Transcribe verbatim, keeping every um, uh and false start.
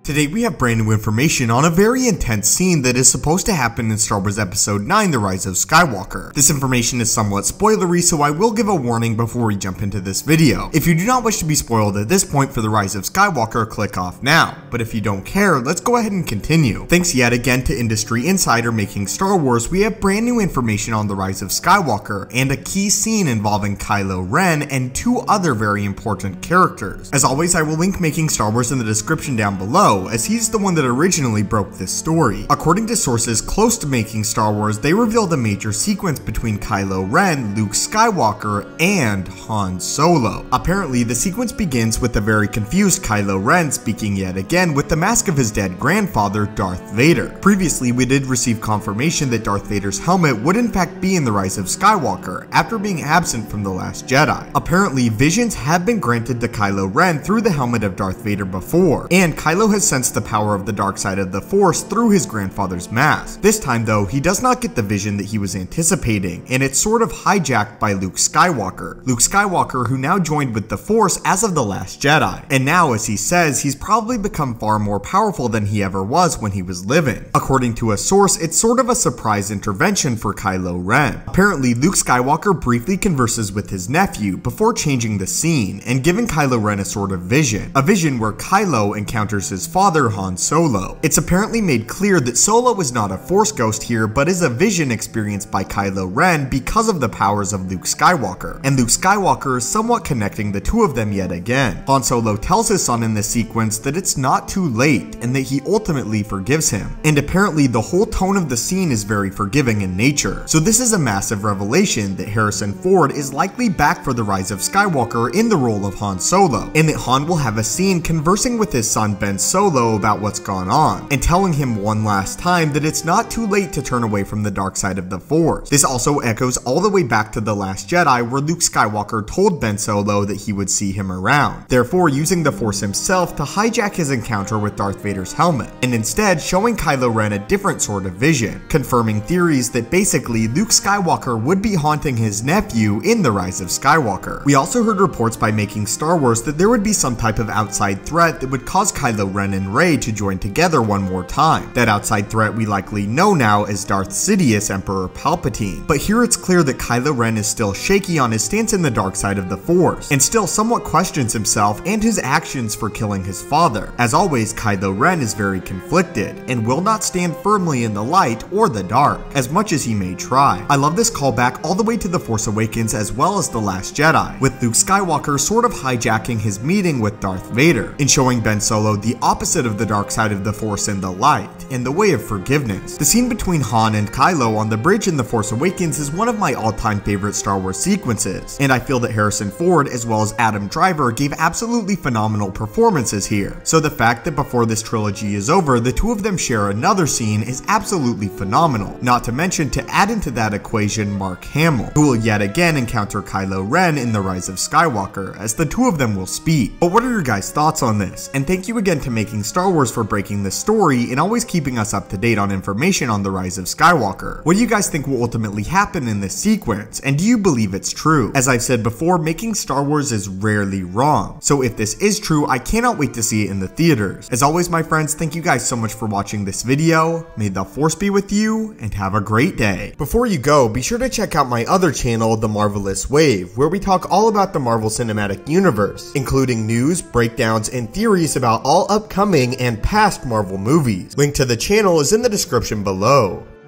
Today we have brand new information on a very intense scene that is supposed to happen in Star Wars Episode nine, The Rise of Skywalker. This information is somewhat spoilery, so I will give a warning before we jump into this video. If you do not wish to be spoiled at this point for The Rise of Skywalker, click off now. But if you don't care, let's go ahead and continue. Thanks yet again to Industry Insider Making Star Wars, we have brand new information on The Rise of Skywalker and a key scene involving Kylo Ren and two other very important characters. As always, I will link Making Star Wars in the description down below, as he's the one that originally broke this story. According to sources close to Making Star Wars, they revealed a major sequence between Kylo Ren, Luke Skywalker, and Han Solo. Apparently, the sequence begins with the very confused Kylo Ren speaking yet again with the mask of his dead grandfather, Darth Vader. Previously, we did receive confirmation that Darth Vader's helmet would in fact be in The Rise of Skywalker, after being absent from The Last Jedi. Apparently, visions have been granted to Kylo Ren through the helmet of Darth Vader before, and Kylo has sensed the power of the dark side of the Force through his grandfather's mask. This time though, he does not get the vision that he was anticipating, and it's sort of hijacked by Luke Skywalker. Luke Skywalker, who now joined with the Force as of The Last Jedi. And now, as he says, he's probably become far more powerful than he ever was when he was living. According to a source, it's sort of a surprise intervention for Kylo Ren. Apparently, Luke Skywalker briefly converses with his nephew before changing the scene and giving Kylo Ren a sort of vision. A vision where Kylo encounters his father, Han Solo. It's apparently made clear that Solo is not a Force ghost here, but is a vision experienced by Kylo Ren because of the powers of Luke Skywalker, and Luke Skywalker is somewhat connecting the two of them yet again. Han Solo tells his son in this sequence that it's not too late, and that he ultimately forgives him. And apparently the whole tone of the scene is very forgiving in nature. So this is a massive revelation that Harrison Ford is likely back for The Rise of Skywalker in the role of Han Solo, and that Han will have a scene conversing with his son Ben Solo about what's gone on, and telling him one last time that it's not too late to turn away from the dark side of the Force. This also echoes all the way back to The Last Jedi, where Luke Skywalker told Ben Solo that he would see him around, therefore using the Force himself to hijack his encounter with Darth Vader's helmet, and instead showing Kylo Ren a different sort of vision, confirming theories that basically Luke Skywalker would be haunting his nephew in The Rise of Skywalker. We also heard reports by Making Star Wars that there would be some type of outside threat that would cause Kylo Ren and Rey to join together one more time. That outside threat we likely know now as Darth Sidious, Emperor Palpatine. But here it's clear that Kylo Ren is still shaky on his stance in the dark side of the Force, and still somewhat questions himself and his actions for killing his father. As always, Kylo Ren is very conflicted, and will not stand firmly in the light or the dark, as much as he may try. I love this callback all the way to The Force Awakens as well as The Last Jedi, with Luke Skywalker sort of hijacking his meeting with Darth Vader, and showing Ben Solo the opposite of the dark side of the Force and the light, in the way of forgiveness. The scene between Han and Kylo on the bridge in The Force Awakens is one of my all-time favorite Star Wars sequences, and I feel that Harrison Ford as well as Adam Driver gave absolutely phenomenal performances here. So the fact that before this trilogy is over, the two of them share another scene is absolutely phenomenal. Not to mention, to add into that equation, Mark Hamill, who will yet again encounter Kylo Ren in The Rise of Skywalker, as the two of them will speak. But what are your guys' thoughts on this? And thank you again to Making Star Wars for breaking this story and always keeping us up to date on information on The Rise of Skywalker. What do you guys think will ultimately happen in this sequence, and do you believe it's true? As I've said before, Making Star Wars is rarely wrong, so if this is true, I cannot wait to see it in the theaters. As always, my friends, thank you guys so much for watching this video. May the Force be with you, and have a great day. Before you go, be sure to check out my other channel, The Marvelous Wave, where we talk all about the Marvel Cinematic Universe, including news, breakdowns, and theories about all upcoming and past Marvel movies. Link to the channel is in the description below.